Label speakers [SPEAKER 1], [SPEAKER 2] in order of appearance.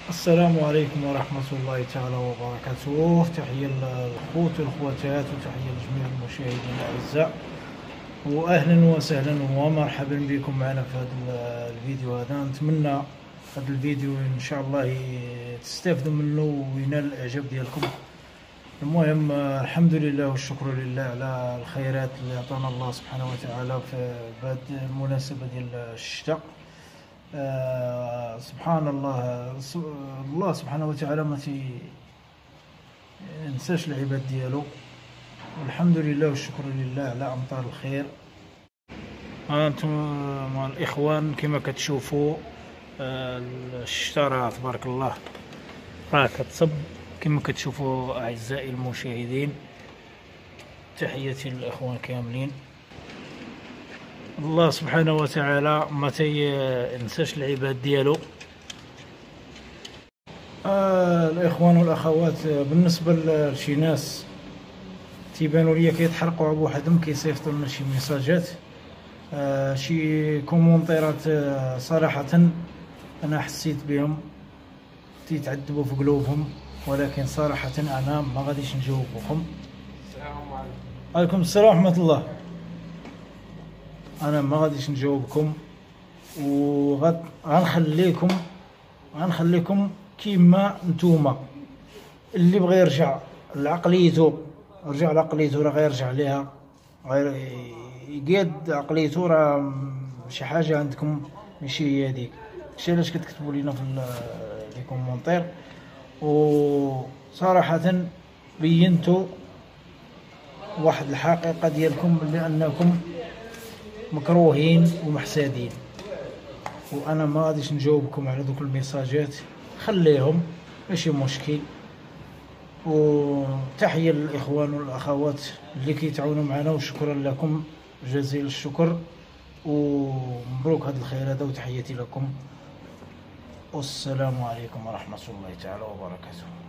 [SPEAKER 1] السلام عليكم ورحمة الله تعالى وبركاته. تحية للأخوت والأخواتات وتحية لجميع المشاهدين الأعزاء، وأهلا وسهلا ومرحبا بكم معنا في هذا الفيديو. هذا نتمنى هذا الفيديو إن شاء الله تستافدوا منه وينال الإعجاب ديالكم. المهم الحمد لله والشكر لله على الخيرات اللي عطانا الله سبحانه وتعالى في هذه المناسبة ديال الشتاء. سبحان الله، الله سبحانه وتعالى ما ينساش العباد ديالو، والحمد لله والشكر لله على امطار الخير. انتم مع الاخوان كما كتشوفوا الشتاء راه تبارك الله راه كتصب كما كتشوفوا اعزائي المشاهدين. تحياتي للاخوان كاملين. الله سبحانه وتعالى ما تينساش العباد ديالو. الاخوان والاخوات، بالنسبه لشي ناس تيبانوا ليا كيتحرقوا بوحدهم كيصيفطوا لنا شي ميساجات، شي كومونتيرات، صراحه انا حسيت بهم تيتعذبوا في قلوبهم، ولكن صراحه انا ما غاديش نجاوبكم.
[SPEAKER 2] السلام عليكم.
[SPEAKER 1] وعليكم السلام ورحمه الله. انا ما غاديش نجاوبكم، غنخليكم كيما نتوما. اللي بغى يرجع لعقليته راه غيرجع ليها، غير يقاد عقليته، راه شي حاجه عندكم ماشي هي هذيك. داكشي علاش كتكتبوا لينا في لي كومونتير، وصراحه بينتوا واحد الحقيقه ديالكم بلي انكم مكروهين ومحسادين، وانا ما غاديش نجاوبكم على دوك الميساجات. خليهم ماشي مشكل. وتحيه للاخوان والاخوات اللي كيتعاونوا معنا، وشكرا لكم جزيل الشكر، ومبروك هذا الخير هذا، وتحياتي لكم، والسلام عليكم ورحمه الله تعالى وبركاته.